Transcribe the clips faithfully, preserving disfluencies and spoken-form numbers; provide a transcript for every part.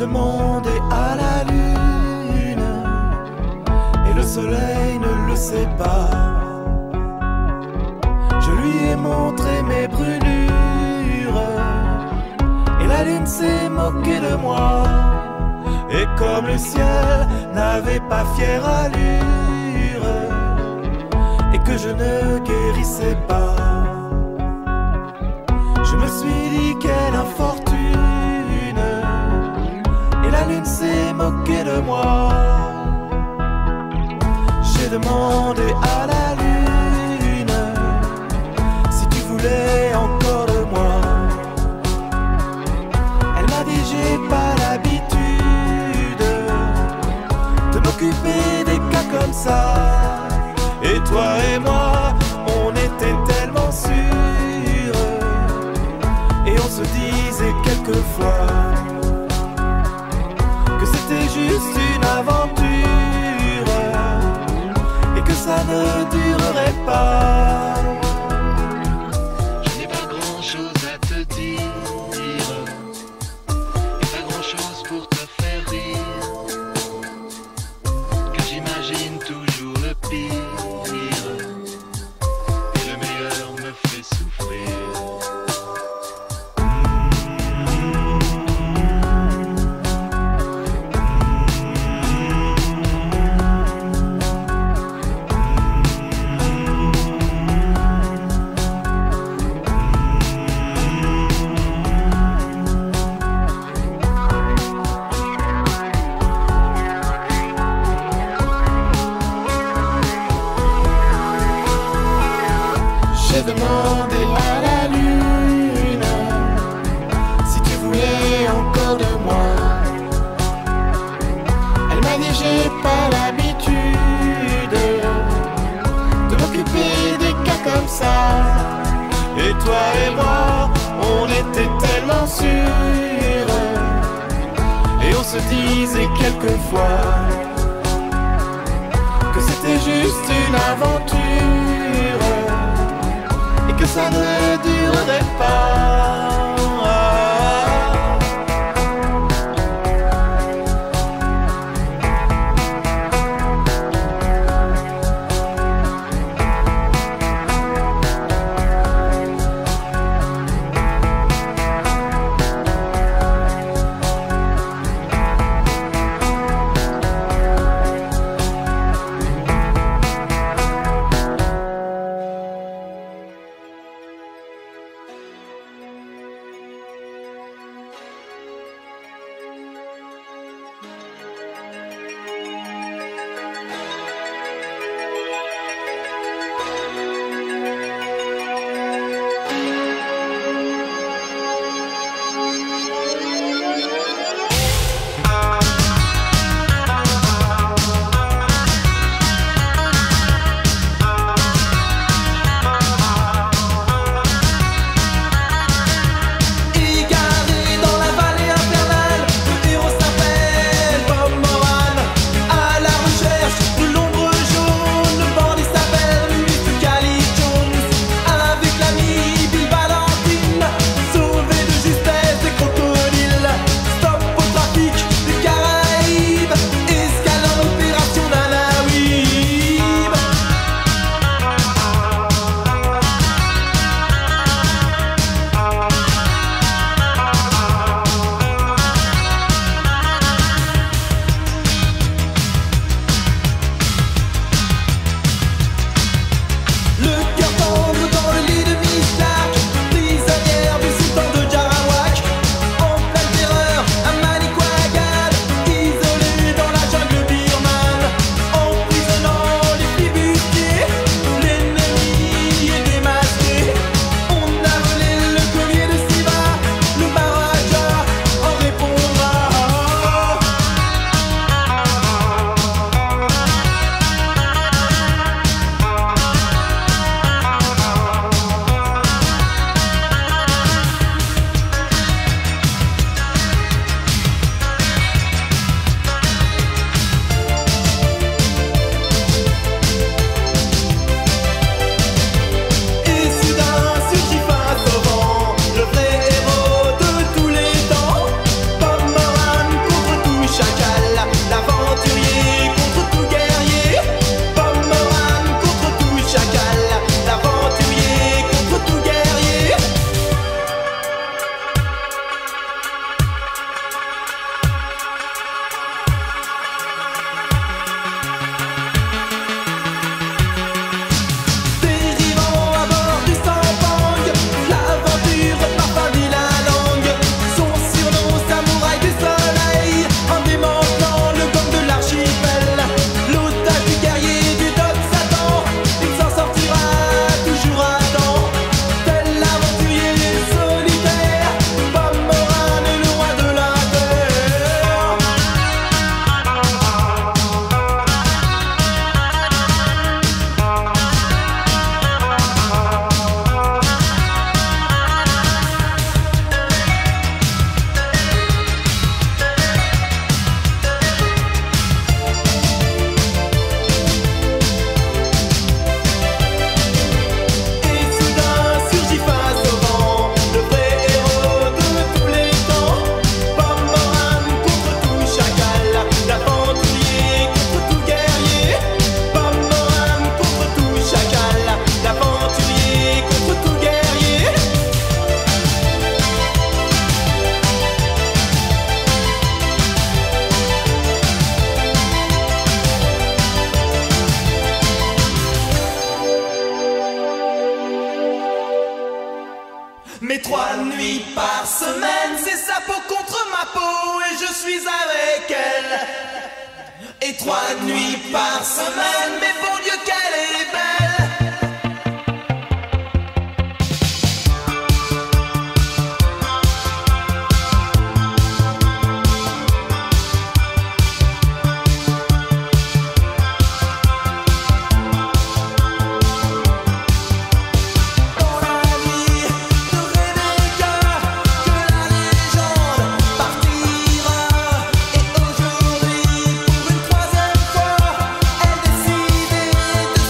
demandé à la lune et le soleil ne le sait pas. Je lui ai montré mes brûlures et la lune s'est moquée de moi. Et comme le ciel n'avait pas fière allure et que je ne guérissais pas, je me suis dit quelle infortune, et la lune s'est moquée de moi. J'ai demandé à la lune si tu voulais encore de moi. Elle m'a dit j'ai pas l'habitude de m'occuper des cas comme ça. Et toi et moi, on était tellement sûrs, et on se disait quelquefois que c'était juste une aventure et que ça ne durerait pas. Je n'ai pas grand chose à te dire, et pas grand chose pour te faire rire, car j'imagine toujours le pire, et le meilleur me fait souffrir. J'ai demandé à la lune si tu voulais encore de moi. Elle m'a dit j'ai pas l'habitude de m'occuper des cas comme ça. Et toi et moi, on était tellement sûrs, et on se disait quelquefois que c'était juste une aventure et que ça ne durerait pas. par semaine, c'est sa peau contre ma peau et je suis avec elle. Et trois nuits par semaine, mais bon Dieu qu'elle est belle. Décidé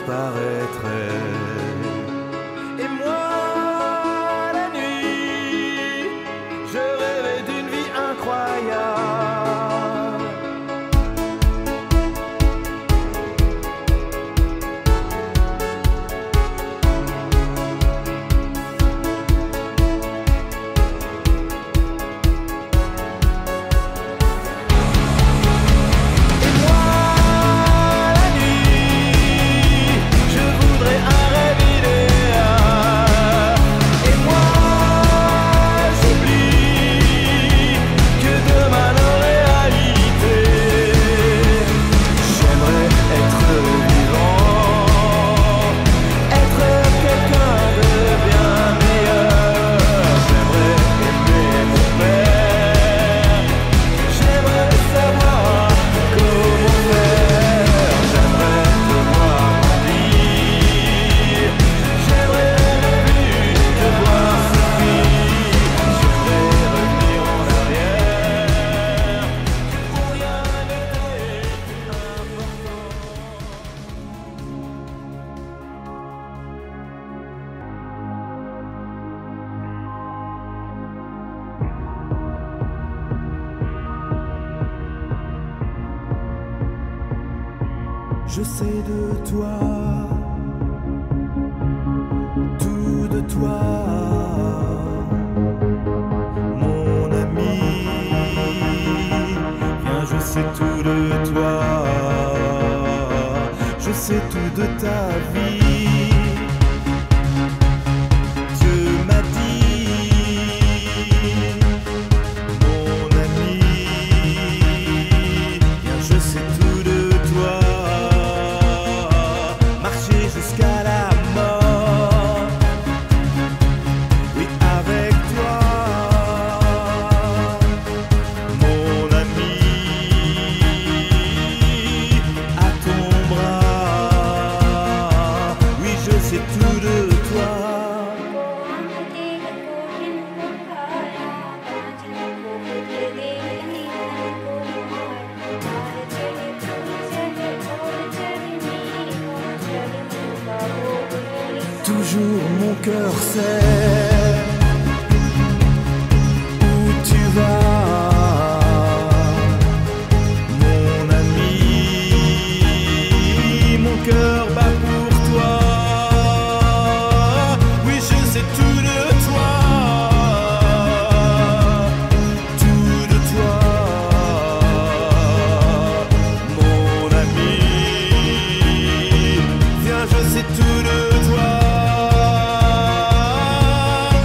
disparaîtrait. Et moi, la nuit, je rêvais d'une vie incroyable. Je sais de toi, tout de toi, mon ami. Viens, je sais tout de toi, je sais tout de ta vie. Dieu m'a dit, mon ami, viens, je sais tout de toi. Jusqu'à la mort, oui, avec toi, mon ami, à ton bras, oui, je sais tout de toi. Toujours mon cœur sait où tu vas, mon ami. Mon cœur bat pour toi, oui, je sais tout de toi, tout de toi, mon ami. Viens, je sais tout de toi.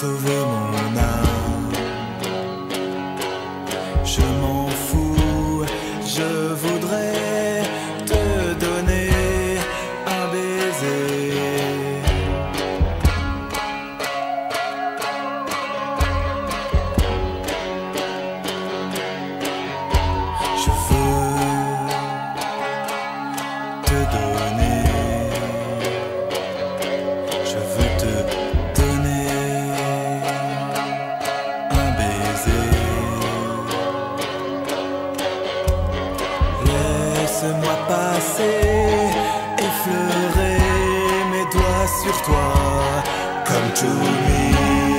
sauver mon âme. Je m'en fous, je voudrais te donner un baiser. Je veux te donner, je veux te donner un baiser. Laisse-moi passer, effleurer mes doigts sur toi, comme to me.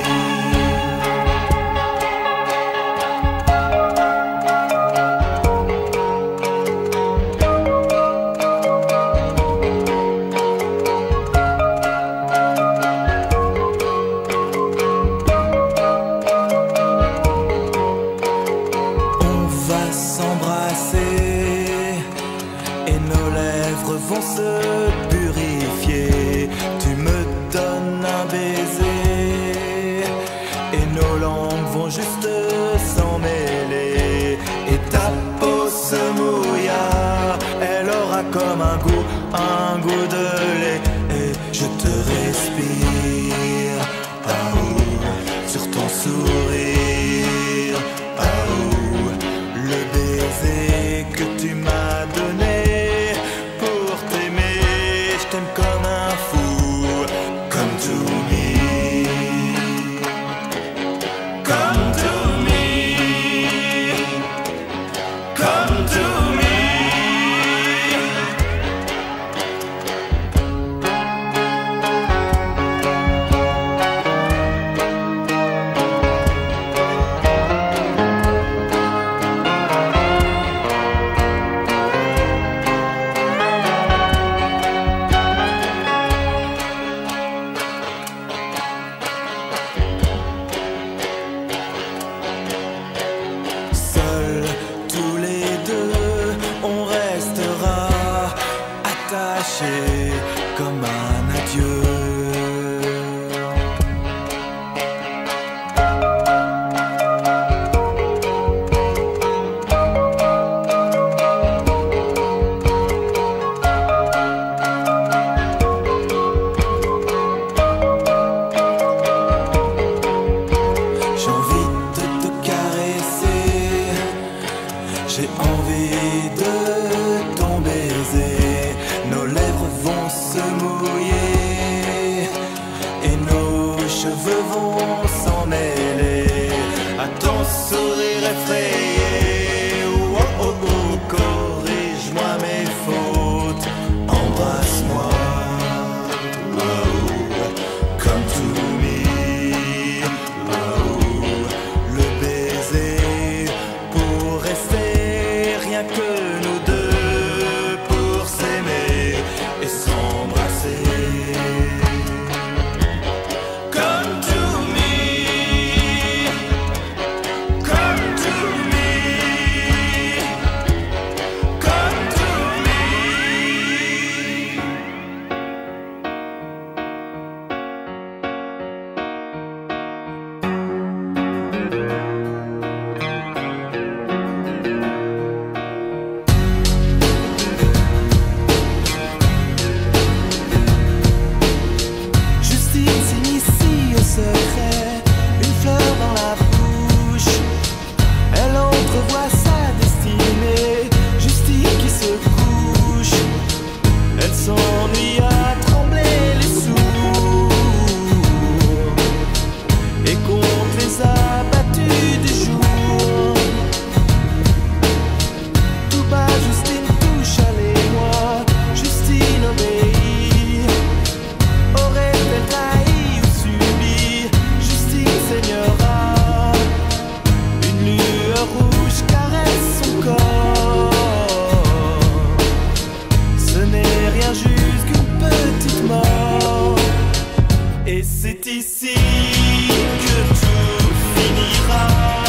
Vont se purifier, tu me donnes un baiser et nos langues vont juste s'en mêler et ta peau se mouilla, elle aura comme un goût, un goût de lait et je te respire, ah oh, sur ton sourire, ah oh, le baiser que tu m'as donné. Comme un fou, come to me, come to me, come to me. Comme un adieu. J'ai envie de te caresser, j'ai envie de ton baiser. Nos lèvres vont se mouiller et nos cheveux vont s'en mêler à ton sourire effrayé. Oh oh oh, corrige-moi mes fautes, embrasse-moi, oh, come to me, oh, le baiser pour rester rien que nous deux. Et s'embrasser. Come to me, come to me, come to me. Secret, une fleur dans la bouche, elle entrevoit sa destinée. Justine qui se couche, elle s'ennuie à trembler les sourds et compte les abattus du jour. Tout bas, Justine touche à l'émoi, Justine obéit. Aurait-elle trahi Seigneur, une lueur rouge caresse son corps. Ce n'est rien juste qu'une petite mort. Et c'est ici que tout finira.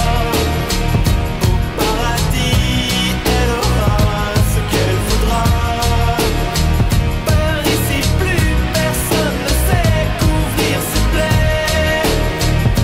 Au paradis, elle aura ce qu'elle voudra. Par ici, plus personne ne sait couvrir ses plaies.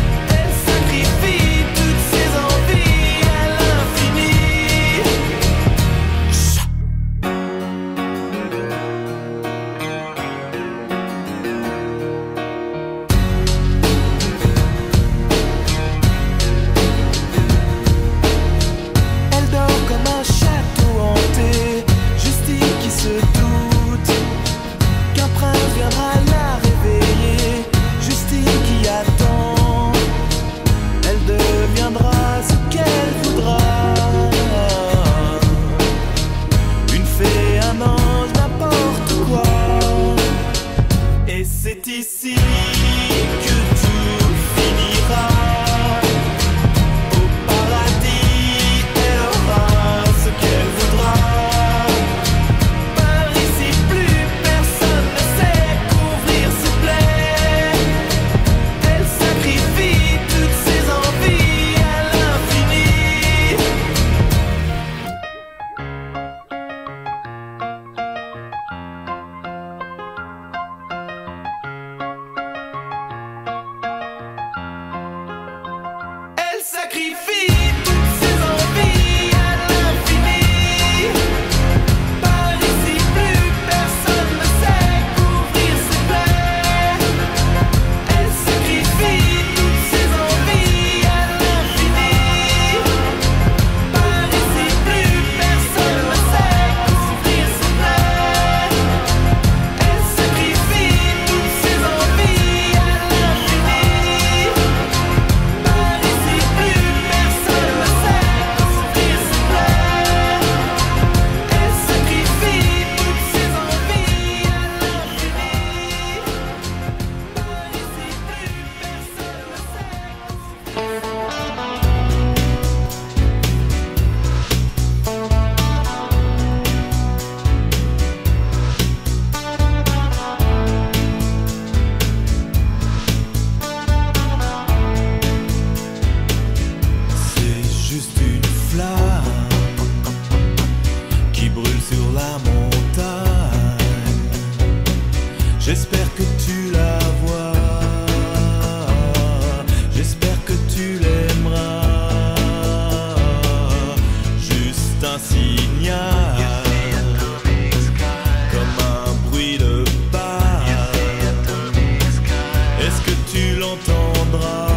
l'entendras,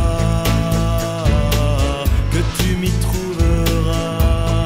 que tu m'y trouveras.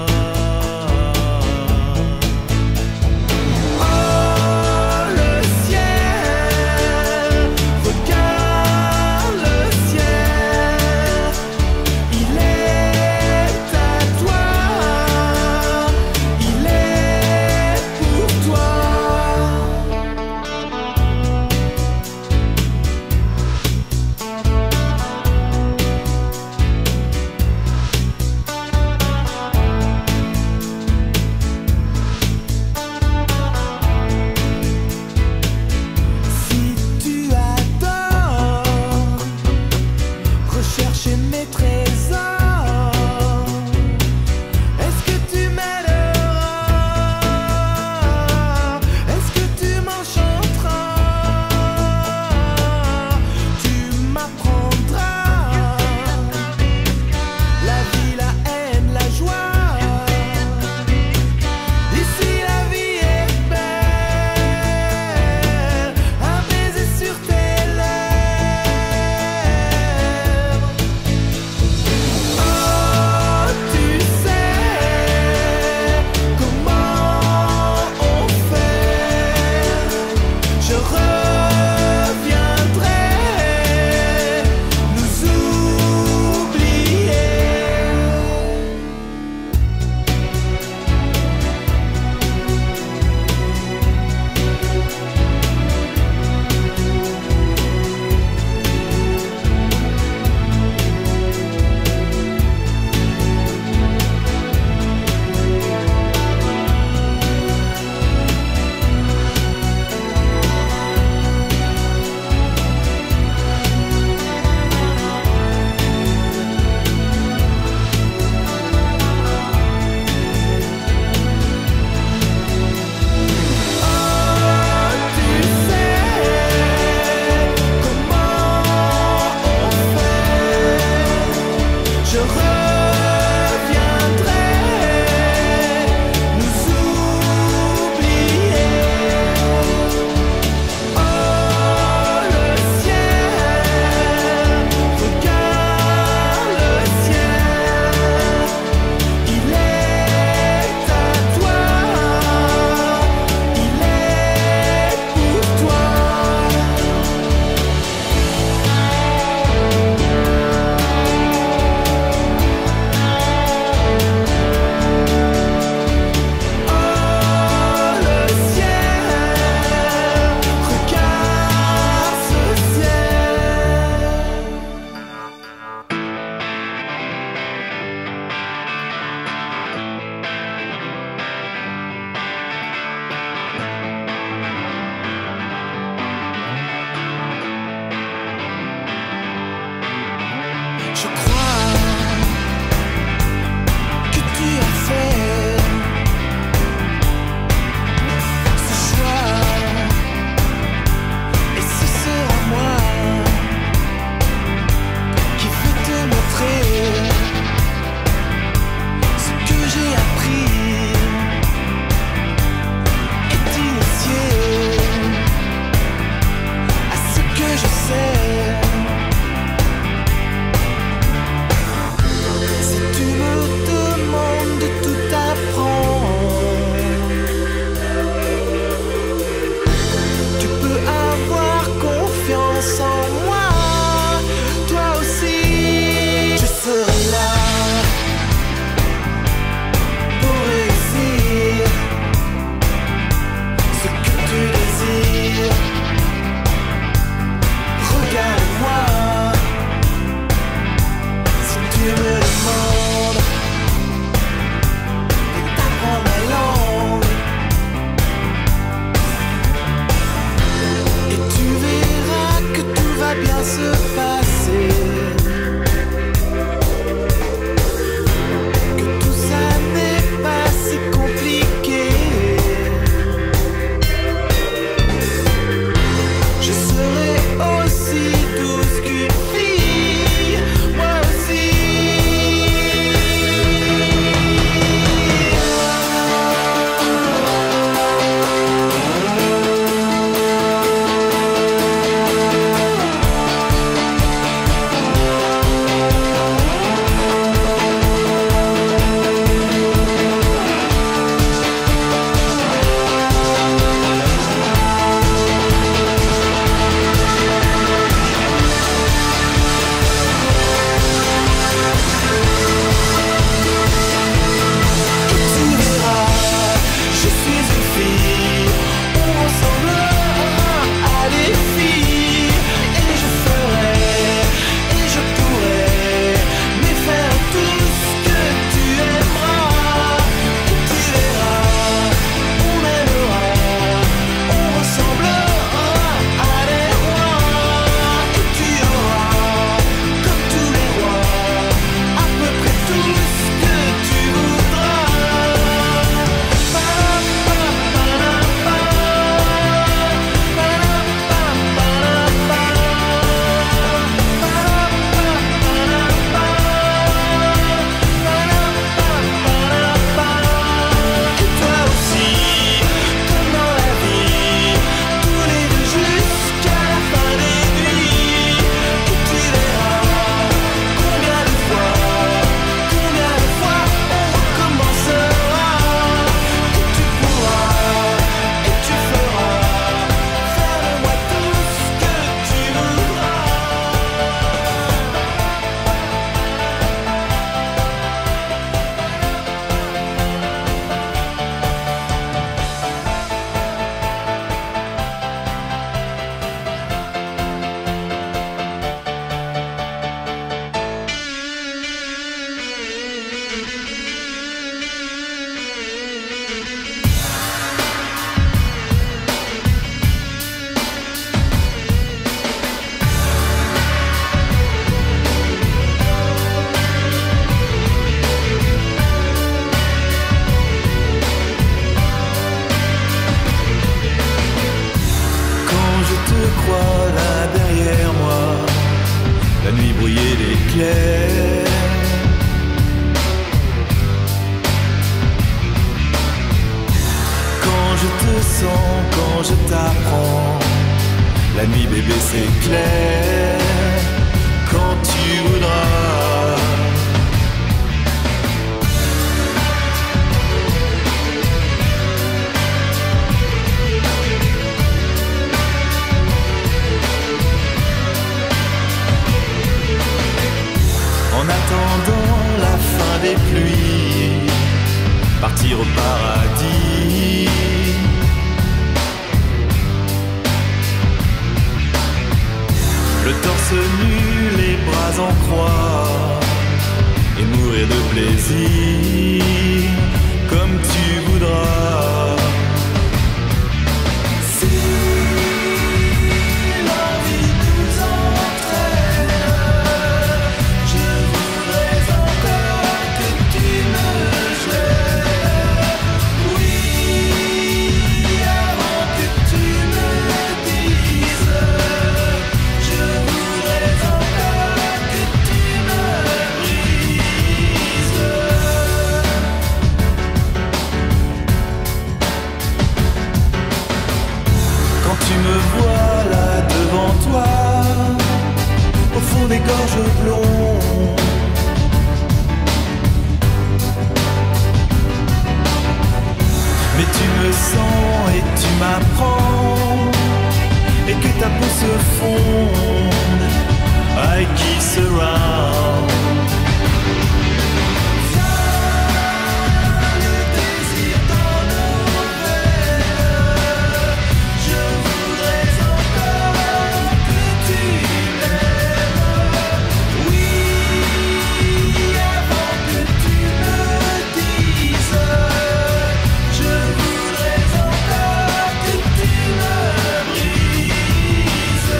Je crois que tu as fait ce choix, et ce sera moi qui vais te montrer ce que j'ai appris et t'initier à ce que je sais. Se passer, que tout ça n'est pas si compliqué. Je serai aussi douce qu'une fille, moi aussi. brouiller l'éclair. Quand je te sens, quand je t'apprends, la nuit bébé c'est clair, quand tu voudras. En attendant la fin des pluies, partir au paradis. Le torse nu, les bras en croix, et mourir de plaisir, comme tu voudras. Si l'envie nous entraîne, je voudrais encore que tu me gênes. Oui, avant que tu me dises, je voudrais encore que tu me brises. Quand tu me vois là devant toi, au fond des gorges blondes, mais tu me sens et tu m'apprends, et que ta peau se fonde. I kiss around. Le désir dans nos veines, je voudrais encore que tu m'aimes. Oui, avant que tu me dises, je voudrais encore que tu me brises.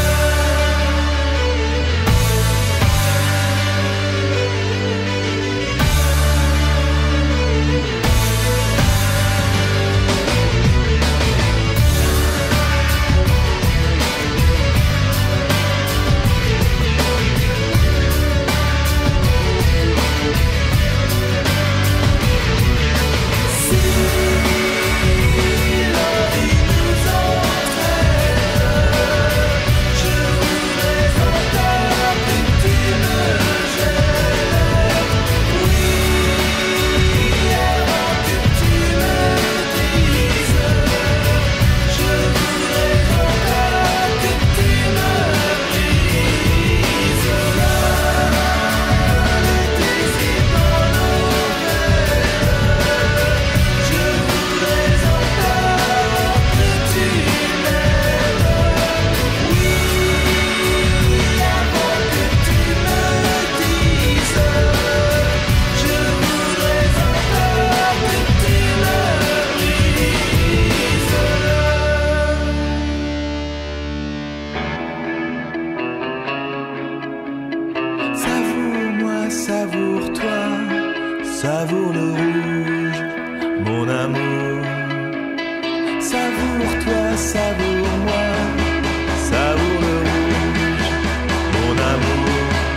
Savoure-moi, savoure-toi, savoure le rouge, mon amour. Savoure-toi, savoure-moi, savoure le rouge, mon amour.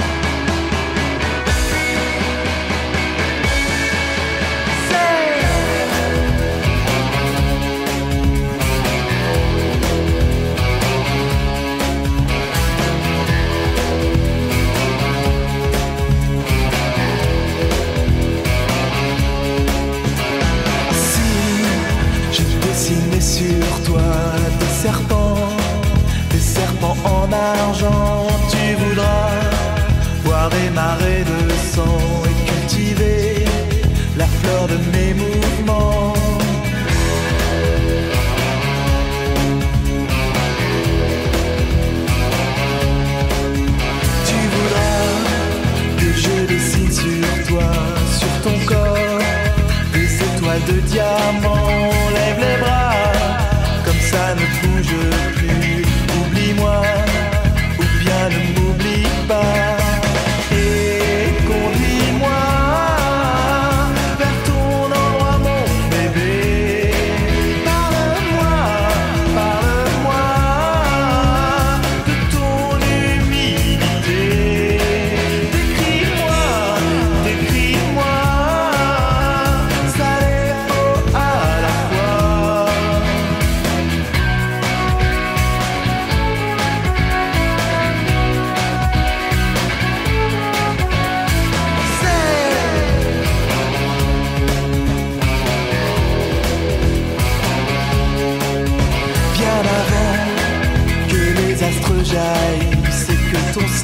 Dessiner sur toi des serpents, des serpents en argent. Tu voudras boire des marées de sang et cultiver la fleur de mes mouvements. Tu voudras que je dessine sur toi, sur ton corps, des étoiles de diamant. Lève les bras, comme ça ne bouge plus. Oublie-moi, ou bien ne m'oublie pas. Et conduis-moi vers ton endroit, mon bébé. Parle-moi, parle-moi de ton humilité.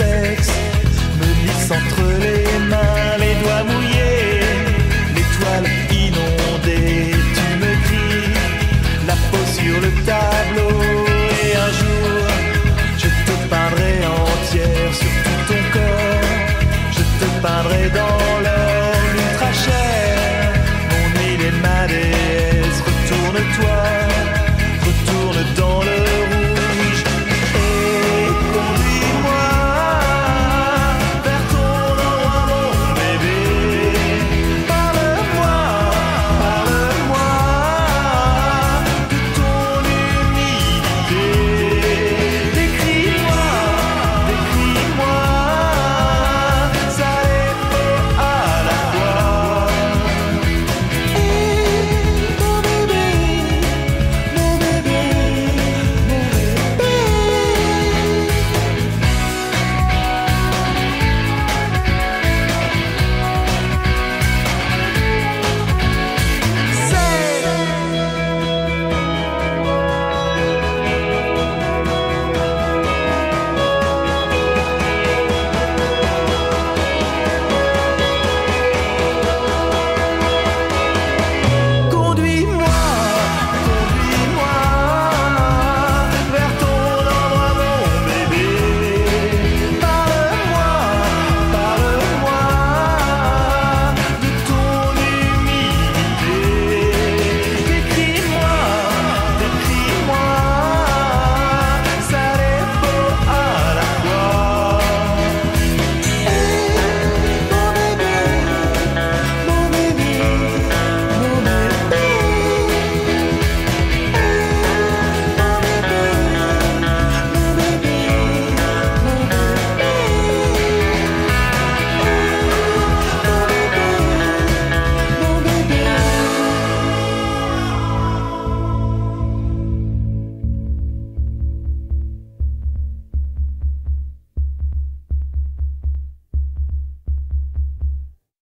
sexe me glisse entre les mains, les doigts mouillés